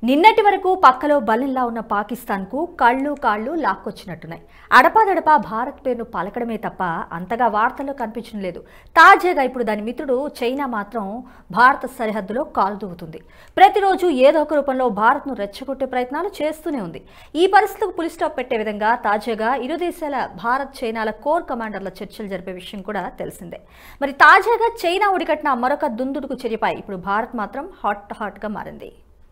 నిన్నటి వరకు పక్కలో బలంలా ఉన్న పాకిస్తాన్కు కాళ్ళు లాక్కొచ్చినట్టున్నాయి. అడపాదడపా భారత్ పేరును పలకడమే తప్ప అంతగా వార్తల్లో కనిపించడం లేదు. తాజాగా ఇప్పుడు దాని మిత్రుడు చైనా మాత్రం భారత సరిహద్దులో కాలు దూవుతుంది. ప్రతిరోజు ఏదో ఒక రూపంలో భారత్ను రెచ్చగొట్టే ప్రయత్నాలు చేస్తూనే ఉంది. ఈ పరిస్థితికి పులి స్టాప్ పెట్టే విధంగా తాజాగా ఇరు దేశాల భారత్ చైనాల కోర్ కమాండర్ల చర్చలు జరిపే విషయం కూడా తెలిసిందే. మరి తాజాగా చైనా ఒడికట్టిన మరొక దుందుడుకు చర్యపై ఇప్పుడు భారత్ మాత్రం హాట్గా మారింది.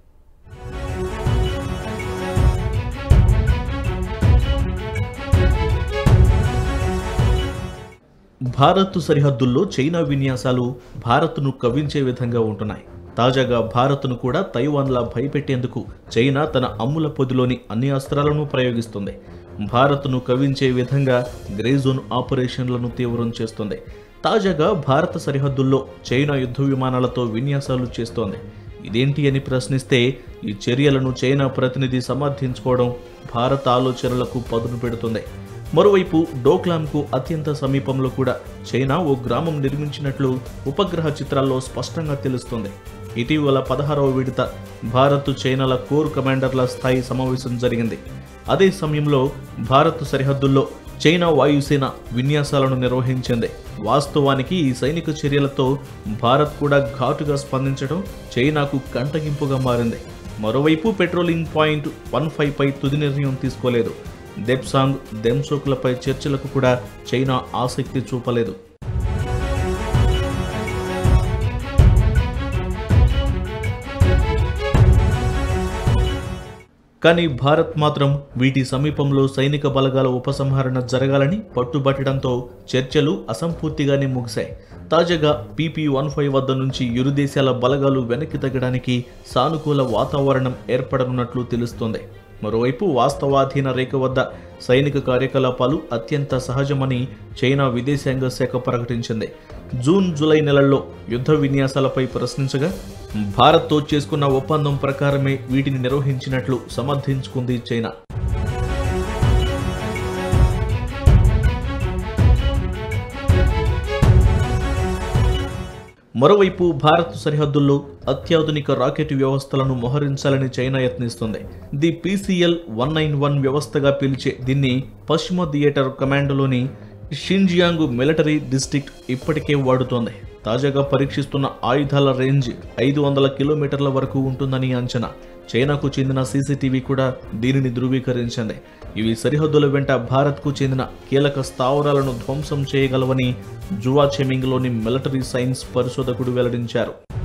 భారత్ సరిహద్దుల్లో చైనా విన్యాసాలు భారత్ను కవ్వించే విధంగా ఉంటున్నాయి. తాజాగా భారత్ను కూడా తైవాన్లా భయపెట్టేందుకు చైనా తన అమ్ముల పొదిలోని అన్ని అస్త్రాలను ప్రయోగిస్తుంది. భారత్ను కవ్వించే విధంగా గ్రే జోన్ ఆపరేషన్లను తీవ్రం చేస్తుంది. తాజాగా భారత సరిహద్దుల్లో చైనా యుద్ధ విమానాలతో విన్యాసాలు చేస్తోంది. ఇదేంటి అని ప్రశ్నిస్తే ఈ చర్యలను చైనా ప్రతినిధి సమర్థించుకోవడం భారత ఆలోచనలకు పదును పెడుతుంది. మరోవైపు డోక్లాంకు అత్యంత సమీపంలో కూడా చైనా ఓ గ్రామం నిర్మించినట్లు ఉపగ్రహ చిత్రాల్లో స్పష్టంగా తెలుస్తోంది. ఇటీవల 16వ విడత భారత్ చైనాల కోర్ కమాండర్ల స్థాయి సమావేశం జరిగింది. అదే సమయంలో భారత్ సరిహద్దుల్లో చైనా వాయుసేన విన్యాసాలను నిర్వహించింది. వాస్తవానికి ఈ సైనిక చర్యలతో భారత్ కూడా ఘాటుగా స్పందించడం చైనాకు కంటగింపుగా మారింది. మరోవైపు పెట్రోలింగ్ పాయింట్ 15పై తుది నిర్ణయం తీసుకోలేదు. దెప్సాంగ్, దెమ్సోక్లపై చర్చలకు కూడా చైనా ఆసక్తి చూపలేదు. కానీ భారత్ మాత్రం వీటి సమీపంలో సైనిక బలగాల ఉపసంహరణ జరగాలని పట్టుబట్టడంతో చర్చలు అసంపూర్తిగానే ముగిశాయి. తాజాగా PP-15 వద్ద నుంచి ఇరు దేశాల బలగాలు వెనక్కి తగ్గడానికి సానుకూల వాతావరణం ఏర్పడనున్నట్లు తెలుస్తోంది. మరోవైపు వాస్తవాధీన రేఖ వద్ద సైనిక కార్యకలాపాలు అత్యంత సహజమని చైనా విదేశాంగ శాఖ ప్రకటించింది. జూన్, జూలై నెలల్లో యుద్ధ విన్యాసాలపై ప్రశ్నించగా భారత్తో చేసుకున్న ఒప్పందం ప్రకారమే వీటిని నిర్వహించినట్లు సమర్థించుకుంది చైనా. మరోవైపు భారత్ సరిహద్దుల్లో అత్యాధునిక రాకెట్ వ్యవస్థలను మోహరించాలని చైనా యత్నిస్తుంది. ది PCL-191 వ్యవస్థగా పిలిచే దీన్ని పశ్చిమ థియేటర్ కమాండ్లోని షింజియాంగ్ మిలిటరీ డిస్ట్రిక్ట్ ఇప్పటికే వాడుతోంది. తాజాగా పరీక్షిస్తున్న ఆయుధాల రేంజ్ 500 కిలోమీటర్ల వరకు ఉంటుందని అంచనా. చైనాకు చెందిన CCTV కూడా దీనిని ధృవీకరించింది. ఇవి సరిహద్దుల వెంట భారత్కు చెందిన కీలక స్థావరాలను ధ్వంసం చేయగలవని జువా చెమింగ్లోని మిలిటరీ సైన్స్ పరిశోధకుడు వెల్లడించారు.